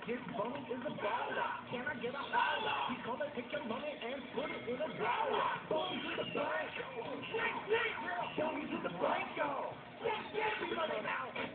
His money is a baller. Can I get a holler? He gonna take your money and put it in a drawer. Going to the bank. Going to the bank, y'all. Give me money now.